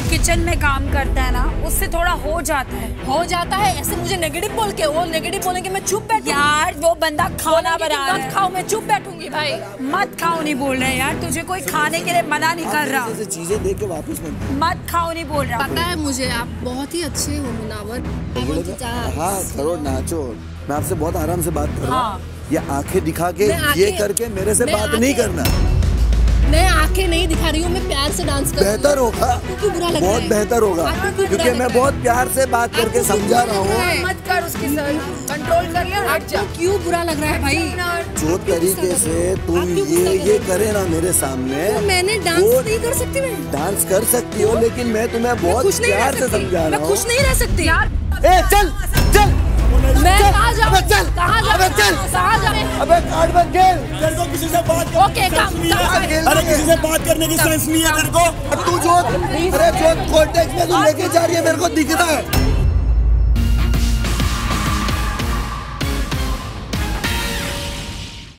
Kitchen में काम करता है ना, उससे थोड़ा हो जाता है। ऐसे मुझे नेगेटिव बोल के, वो नेगेटिव बोलेंगे मैं चुप बैठूंगी। यार वो बंदा खाना बना रहा है। मत खाओ, मैं चुप बैठूंगी भाई। मत खाओ नहीं बोल रहे यार, तुझे कोई खाने के लिए मना नहीं कर रहा। ऐसे चीजें देख के वापस मत खाओ नहीं बोल रहा। पता है मुझे, आप बहुत ही अच्छे हो मुनावर। हाँ करो, नाचो। मैं आपसे बहुत आराम से बात कर रहा हूँ। ये आंखें दिखा के ये करके मेरे से बात नहीं करना। मैं आंखें नहीं दिखा रही हूँ, मैं प्यार से डांस कर रही हूँ। बेहतर होगा, बहुत बेहतर होगा, क्योंकि मैं बहुत प्यार से बात करके समझा रहा हूँ। मत कर उसके सर, कंट्रोल कर ले और हट जा। क्यों बुरा लग रहा है भाई? जो तरीके से तुम ये करे ना मेरे सामने, तो मैंने डांस नहीं कर सकती। मैं डांस कर सकती हो, लेकिन मैं तुम्हें बहुत प्यार से समझा रहा हूँ। मैं खुश नहीं रह सकती यार। चल चल, मैं कहाँ जाऊँ? चल, कहाँ जाऊँ? अबे कार्ड मत खेल। तेरे को किसी से बात करने ओके, अरे किसी से बात करने की सेंस नहीं है तेरे को। तू जो, अरे जो कॉन्टेक्स्ट में तू लेके जा रही है मेरे को दिख रहा है।